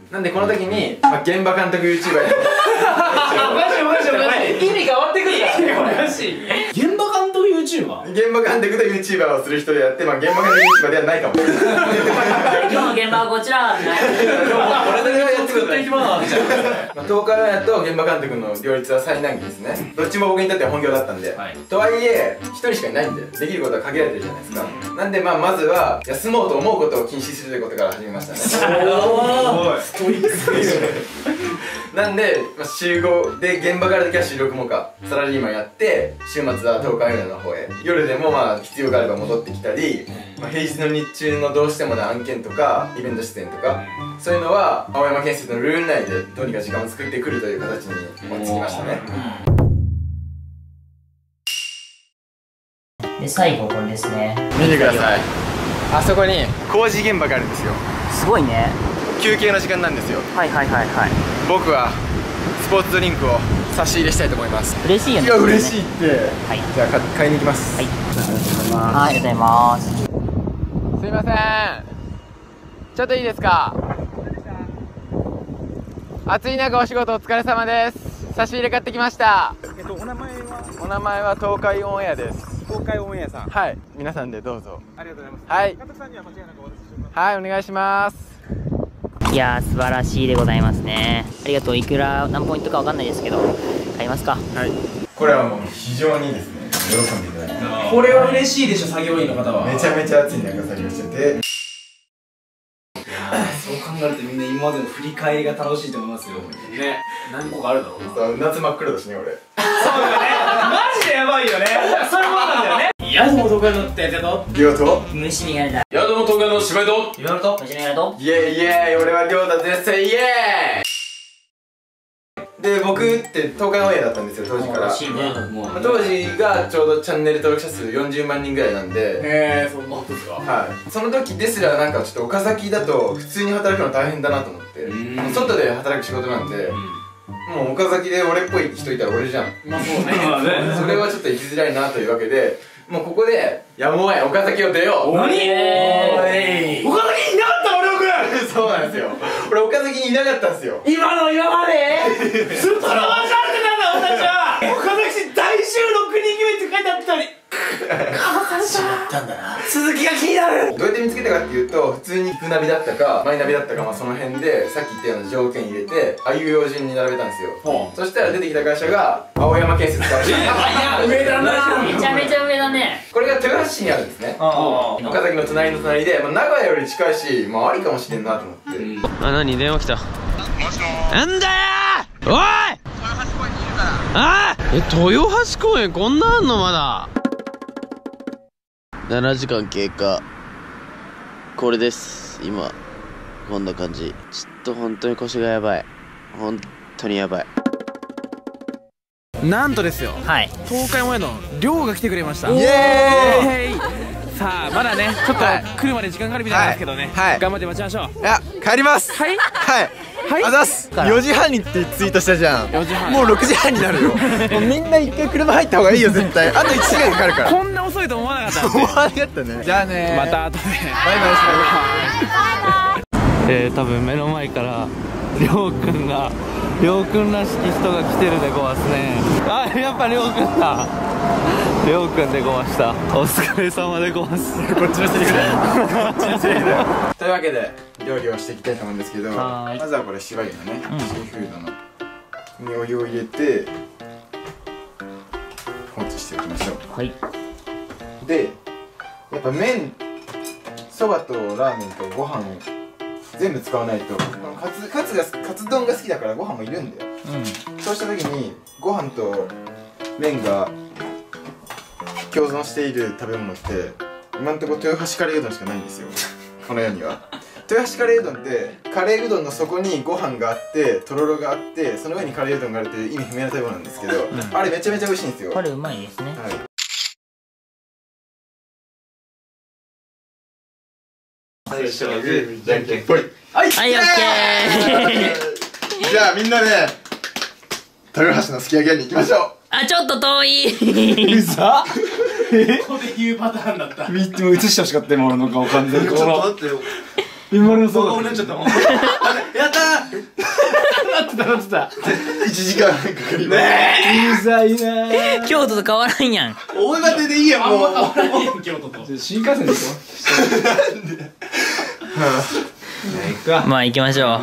なんでこの時に現場監督 YouTuber や意味変わってくるからおかしい。現場監督 YouTuber？ 現場監督で YouTuber をする人でやって、現場監督 YouTuber ではないかもしれない。 今日の現場はこちら。 俺だけがやってくれたら東海オンエアと現場監督の両立は最難儀ですね。どっちも僕にとっては本業だったんで、とはいえ1人しかいないんでできることは限られてるじゃないですか。なんでまずは休もうと思うことを禁止するということから始めましたね。ストイックすぎる。なんで週5で現場からだけは収録もかサラリーマンやって、週末は東海オンエアの方へ、夜でも必要があれば戻ってきたり、平日の日中のどうしてもな案件とかイベント出演とか、そういうのは青山建設のルール内でどうにか時間を作ってくるという形につきましたね。 で最後これですね。 見てください。あそこに工事現場があるんですよ。 すごいね。 休憩の時間なんですよ。 はいはいはいはい。 僕はスポーツドリンクを差し入れしたいと思います。 嬉しいよね。 いや嬉しいって。 はい。 じゃあ買いに行きます。はい。 ありがとうございます。 すいません。ちょっといいですか。暑い中お仕事お疲れ様です。差し入れ買ってきました。 お名前は？ お名前は東海オンエアです。 東海オンエアさん。 はい。皆さんでどうぞ。 ありがとうございます。 はい。 監督さんには間違いなくお渡しします。 はい、お願いします。 いやー素晴らしいでございますね。ありがとう。いくら何ポイントかわかんないですけど買いますか。 はい。これはもう非常にですね喜んでいただいて、 これは嬉しいでしょ、作業員の方は。 めちゃめちゃ暑い中作業してて、 そう考えるとみんな今までの振り返りが楽しいと思いますよね。何個かあるだろうな。 夏真っ黒だしね俺。 そうだよね。マジでやばいよね。そういうもんなんだよね。いや、どうも東海のってやつやとりょうと虫眼鏡だ。 いや、どうも東海の芝居と今のと虫眼鏡とイエーイイエーイ、俺はりょうだ絶対イエーイ。で僕って東海オンエアだったんですよ当時から。当時がちょうどチャンネル登録者数40万人ぐらいなんで。 へえ、そんなことですか。 はい。その時ですらなんかちょっと岡崎だと普通に働くの大変だなと思って、外で働く仕事なんで、もう岡崎で俺っぽい人いたら俺じゃん。 まあそうね。 それはちょっと生きづらいなというわけで、もうここでやむを得岡崎を出よう。 何？岡崎いなかった俺僕。 そうなんですよ。俺岡崎にいなかったんですよ。 今の今までずっと分かってたんだ俺たちは。岡崎市大衆6人組って書いてあったのにかわされたんだな。続きが気になる。 どうやって見つけたかっていうと、普通に行くナビだったかマイナビだったか、その辺でさっき言ったような条件入れてあいう要順に並べたんですよ。そしたら出てきた会社が青山建設会社。 上だな。 めちゃめちゃ上だね。 これが豊橋市にあるんですね。岡崎の隣の隣で、名古屋より近いし、ありかもしれんなと思って。 あ、何電話来た。なんだよー。おい、あー、豊橋公園こんなあんのまだ。7時間経過。これです。今こんな感じ。ちょっと本当に腰がやばい。本当にやばい。 なんとですよ。 はい。 東海オンエアの亮が来てくれました。 イエーイ。 さあまだねちょっと来るまで時間がかかるみたいなんですけどね。頑張って待ちましょう。 いや帰ります。はいはいあざす。4時半にってツイートしたじゃん。4時半もう6時半になるよ。もうみんな一回車入った方がいいよ絶対。あと1時間かかるから。 こんな遅いと思わなかったんで。 思わなかったね。じゃあねまた後で。バイバイ。多分目の前からりょうくんらしき人が来てるでごわすね。あ、やっぱりょうくんだ。りょうくんでごわした。お疲れ様でごわす。 こっちのセリフだよ。こっちのセリフだよ。というわけで料理をしていきたいと思うんですけど、まずはこれ芝居のね、シーフードのにお湯を入れて放置しておきましょう。はい。でやっぱ麺、そばとラーメンとご飯全部使わないと、カツ丼が好きだからご飯もいるんだよ。そうした時にご飯と麺が共存している食べ物って今のところ豊橋カレーうどんしかないんですよ。この世には。豊橋カレーうどんってカレーうどんの底にご飯があってとろろがあってその上にカレーうどんがあるという意味不明な食べ物なんですけど、あれめちゃめちゃ美味しいんですよ。 これうまいですね。 はい。じゃんけんぽい。はい、オッケー。じゃあみんなで豊橋のすき焼き屋に行きましょう。 あ、ちょっと遠い。 うざ。 ここで言うパターンだった。 もう映してほしかった今俺の顔完全に。 ちょっと待ってよ。 今のそうだ。 なっちゃったもん。やったなってた。 1時間かかります。 うざいな。 京都と変わらんやん。 大型でいいや、もう。 変わらんやん、京都と。新幹線でしょ。 まあ行きましょう。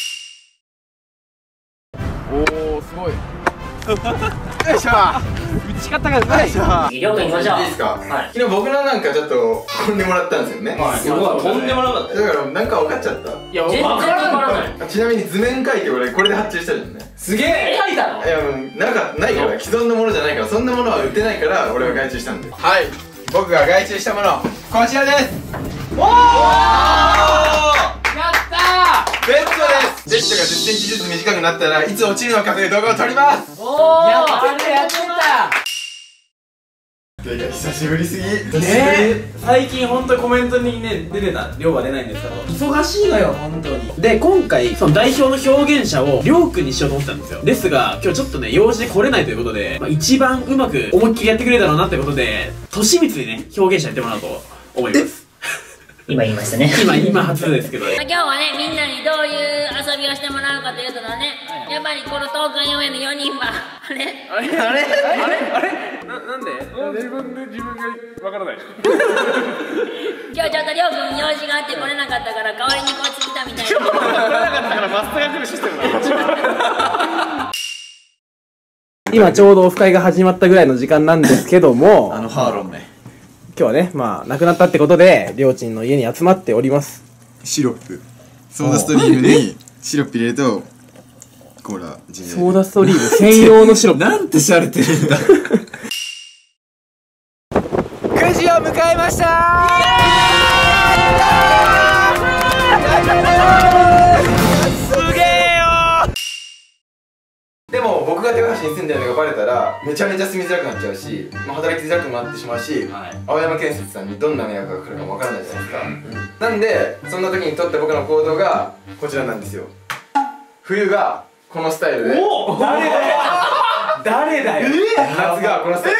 おー、すごい。よいしょ。 打ち方がうまい。 りょうくん行きましょう。 いいですか。昨日僕のなんかちょっと飛んでもらったんですよね。 すごい、飛んでもらった。 だからなんか分かっちゃった。 いや、全然分からない。 ちなみに図面描いて俺これで発注したじゃんね。 すげえ。書いたの？ いや、もうないから既存のものじゃないから、そんなものは売ってないから俺が外注したんで。はい、僕が外注したものこちらです。おお、やったー。ベッドです。ジェットが10センチずつ短くなったらいつ落ちるのかという動画を撮ります。 おお、やってた。 てか久しぶりすぎね。最近本当にコメントにね出てた量は出ないんですけど、忙しいのよ本当に。で今回その代表の表現者をりょうくんにしようと思ってたんですよ。ですが今日ちょっとね用事で来れないということで、一番うまく思いっきりやってくれるだろうなってことで利光にね表現者やってもらおうと思います。 今言いましたね。 今初ですけど、 今日はね、みんなにどういう遊びをしてもらうかというとね、やっぱりこの東海4円の4人はあれなんで自分がわからない。 今日ちょっとりょうくん用事があって来れなかったから代わりにこっち来たみたいな。 来れなかったからマスターが来るシステムだ。 今ちょうどオフ会が始まったぐらいの時間なんですけども、 ハーロンね、 今日はね、まあ亡くなったってことでりょうちんの家に集まっております。 シロップ、ソーダストリームにシロップ入れるとコーラジンジャーエール。 ソーダストリーム専用のシロップ。 なんてしゃれてるんだ。9時を迎えましたー。すげえよー。でも僕が手橋に住んでるのがバレたらめちゃめちゃ住みづらくなっちゃうし、働きづらくもなってしまうし、青山建設さんにどんな迷惑が来るかもわからないじゃないですか。なんでそんな時にとって僕の行動がこちらなんですよ。冬がこのスタイルで、 誰だよ誰だよ。 夏がこのスタイル。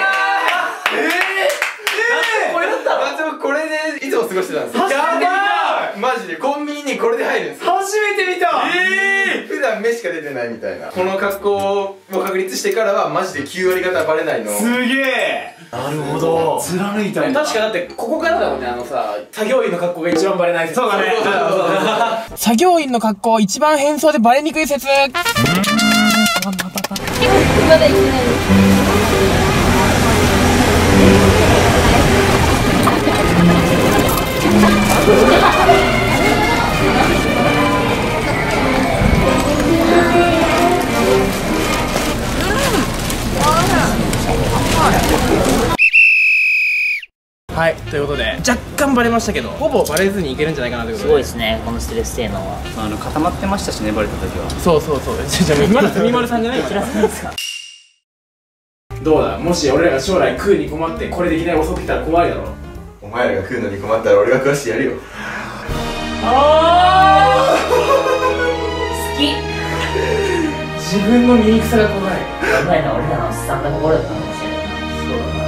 夏はこれでいつも過ごしてたんですよ。やばい、マジでコンビニにこれで入るんですよ。 初めて見た。 普段目しか出てないみたいな。この格好を確立してからはマジで9割方バレないの。 すげえ。なるほど、貫いた。確かだってここからだもんね、作業員の格好が一番バレない説。そうだね。作業員の格好一番変装でバレにくい説。 まだ行ってないです。 はい、ということで若干バレましたけど、ほぼバレずにいけるんじゃないかなということで。 すごいですね、このストレス性能は。 固まってましたしね、バレた時は。 そうじゃあまだみまるさんじゃないからですか。どうだ、もし俺らが将来食うに困ってこれできない遅く来たら怖いだろ。 お前らが食うのに困ったら俺が食わしてやるよ。 あ好き。 自分の醜さが怖い。 考えた俺らのおっさんな心だったかもしれないな。 そうだな。